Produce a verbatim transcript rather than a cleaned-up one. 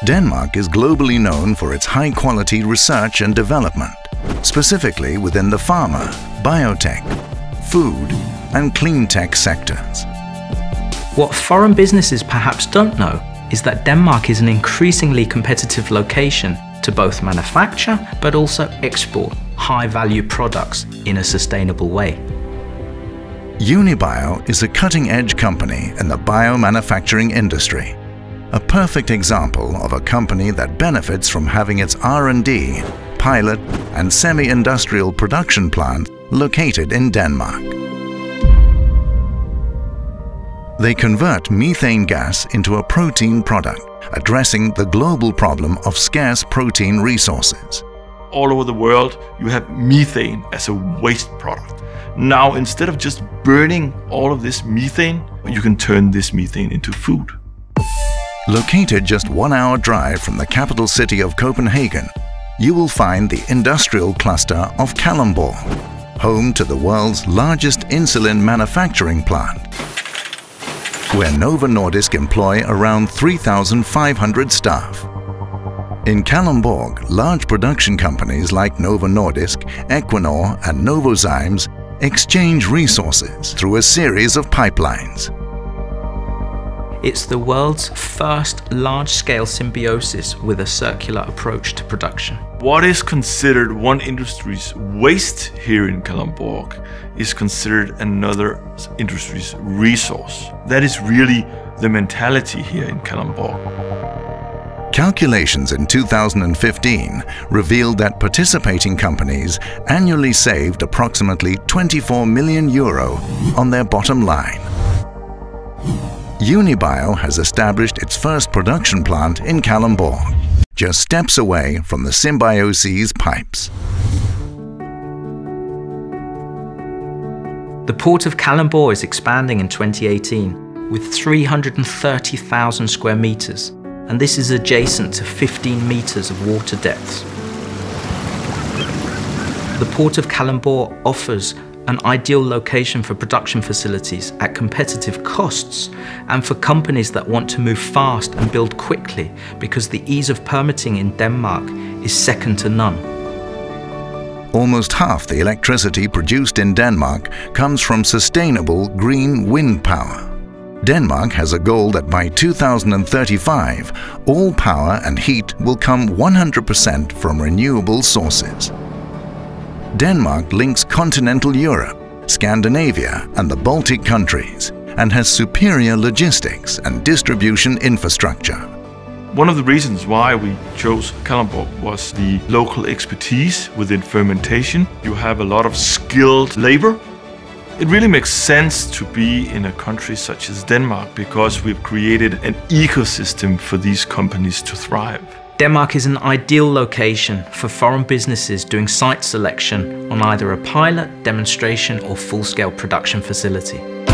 Denmark is globally known for its high-quality research and development, specifically within the pharma, biotech, food and cleantech sectors. What foreign businesses perhaps don't know is that Denmark is an increasingly competitive location to both manufacture but also export high-value products in a sustainable way. Unibio is a cutting-edge company in the biomanufacturing industry, a perfect example of a company that benefits from having its R and D, pilot and semi-industrial production plant located in Denmark. They convert methane gas into a protein product, addressing the global problem of scarce protein resources. All over the world, you have methane as a waste product. Now, instead of just burning all of this methane, you can turn this methane into food. Located just one hour drive from the capital city of Copenhagen, you will find the industrial cluster of Kalundborg, home to the world's largest insulin manufacturing plant, where Novo Nordisk employ around three thousand five hundred staff. In Kalundborg, large production companies like Novo Nordisk, Equinor and Novozymes exchange resources through a series of pipelines. It's the world's first large-scale symbiosis with a circular approach to production. What is considered one industry's waste here in Kalundborg is considered another industry's resource. That is really the mentality here in Kalundborg. Calculations in two thousand fifteen revealed that participating companies annually saved approximately twenty-four million euro on their bottom line. Unibio has established its first production plant in Kalundborg, just steps away from the symbiosis pipes. The port of Kalundborg is expanding in twenty eighteen with three hundred thirty thousand square meters, and this is adjacent to fifteen meters of water depths. The port of Kalundborg offers an ideal location for production facilities at competitive costs and for companies that want to move fast and build quickly, because the ease of permitting in Denmark is second to none. Almost half the electricity produced in Denmark comes from sustainable green wind power. Denmark has a goal that by two thousand thirty-five, all power and heat will come one hundred percent from renewable sources. Denmark links continental Europe, Scandinavia and the Baltic countries, and has superior logistics and distribution infrastructure. One of the reasons why we chose Kalundborg was the local expertise within fermentation. You have a lot of skilled labor. It really makes sense to be in a country such as Denmark because we've created an ecosystem for these companies to thrive. Denmark is an ideal location for foreign businesses doing site selection on either a pilot, demonstration or full-scale production facility.